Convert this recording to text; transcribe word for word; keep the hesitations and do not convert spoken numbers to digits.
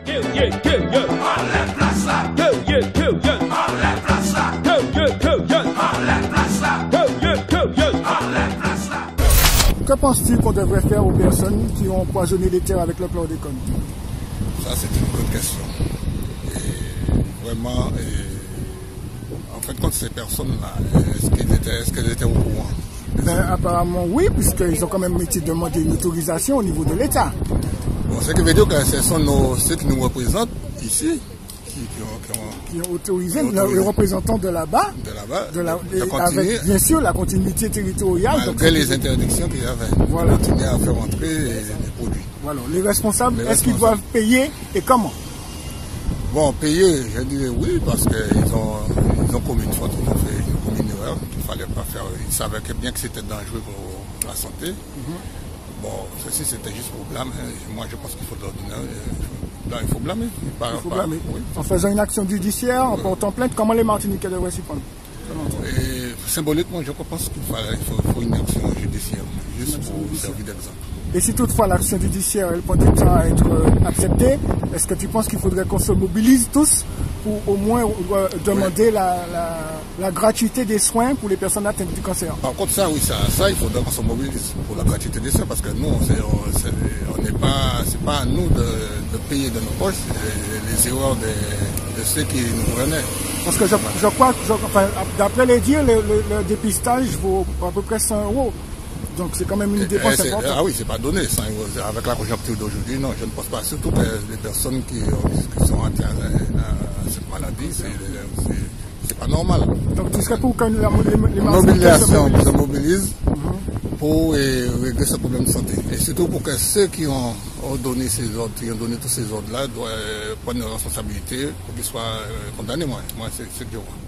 Kill yeah, kill yeah. Enlève place là. Kill yeah, kill yeah. Enlève place là. Kill yeah, kill yeah. Enlève place là. Kill yeah, kill yeah. Enlève place là. Que penses-tu qu'on devrait faire aux personnes qui ont empoisonné les terres avec le chlordécone? Ça, c'est une bonne question. Et vraiment, et en fait, quand ces personnes-là, est-ce qu'elles étaient, est-ce qu'elles étaient au courant? Ben, apparemment, oui, puisqu'ils ont quand même été demandé une autorisation au niveau de l'État. Bon, ce qui veut dire que ce sont nos, ceux qui nous représentent ici, qui, qui, ont, qui, ont, Qui ont autorisé, qui ont autorisé. les représentants de là-bas, de là-bas, de la, de, de et continuer, avec bien sûr la continuité territoriale. malgré donc, les interdictions qu'il y avait, Voilà. de continuer à faire entrer les, les produits. Voilà. Les responsables, Les est-ce qu'ils doivent responsables. payer et comment? Bon, payer, je dirais oui, parce qu'ils ont, ils ont commis une faute, ils ont fait ils ont commis une erreur qu'il ne fallait pas faire. Ils savaient que bien que c'était dangereux pour la santé. Mm-hmm. Bon, ceci c'était juste pour blâmer. Moi, je pense qu'il faut leur donner. Là, il faut blâmer. Pas, Il faut pas- blâmer. oui. En faisant une action judiciaire, en portant plainte, comment les Martiniquais devraient s'y prendre? Et symboliquement, je pense qu'il faut, il faut, il faut une action judiciaire, juste pour servir d'exemple. Et si toutefois l'action judiciaire elle prend du temps à être euh, acceptée, est-ce que tu penses qu'il faudrait qu'on se mobilise tous pour au moins euh, demander Oui. la, la, la gratuité des soins pour les personnes atteintes du cancer? Par contre, ça, oui, ça, ça il faudra qu'on se mobilise pour la gratuité des soins, parce que nous, on n'est pas, c'est pas à nous de, de payer de nos poches les, les erreurs de, de ceux qui nous prenaient. Parce que je, je crois que, je- enfin, d'après les dires, le, le- le dépistage vaut à peu près cent euros. Donc c'est quand même une Et- dépense et c'est- importante. ah oui, c'est pas donné. Ça, avec la conjoncture d'aujourd'hui, non, je ne pense pas. Surtout que les personnes qui, qui sont atteintes à cette maladie, c'est c'est- c'est pas normal. Donc tu serais pour que la- les, les Martiniquais se Mobilisation, mobilisent. se mobilise pour euh, régler ce problème de santé. Et surtout pour que ceux qui ont, ont donné ces ordres, qui ont donné tous ces ordres-là, doivent euh, prendre une responsabilité pour qu'ils soient euh, condamnés. Moi, moi c'est ce que je vois.